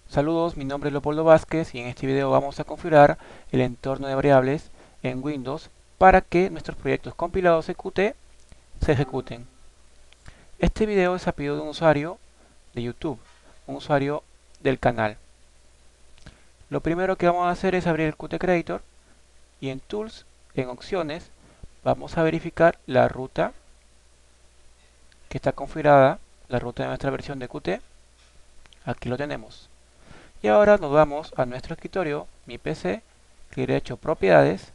Saludos, mi nombre es Leopoldo Vázquez y en este video vamos a configurar el entorno de variables en Windows para que nuestros proyectos compilados en Qt se ejecuten. Este video es a pedido de un usuario de YouTube, un usuario del canal. Lo primero que vamos a hacer es abrir el Qt Creator y en Tools, en Opciones, vamos a verificar la ruta que está configurada, la ruta de nuestra versión de Qt. Aquí lo tenemos. Y ahora nos vamos a nuestro escritorio, mi PC, clic derecho propiedades,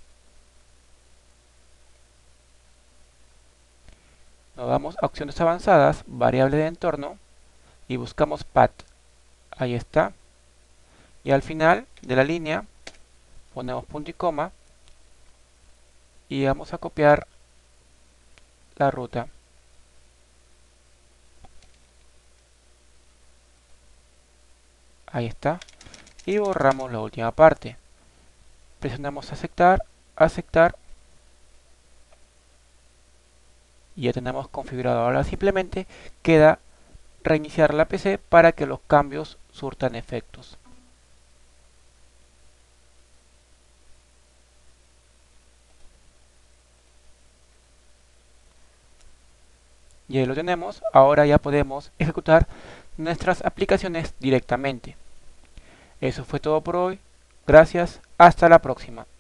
nos vamos a opciones avanzadas, variable de entorno y buscamos path. Ahí está. Y al final de la línea ponemos punto y coma y vamos a copiar la ruta. Ahí está. Y borramos la última parte. Presionamos aceptar, aceptar. Y ya tenemos configurado. Ahora simplemente queda reiniciar la PC para que los cambios surtan efectos. Y ahí lo tenemos. Ahora ya podemos ejecutar nuestras aplicaciones directamente. Eso fue todo por hoy. Gracias. Hasta la próxima.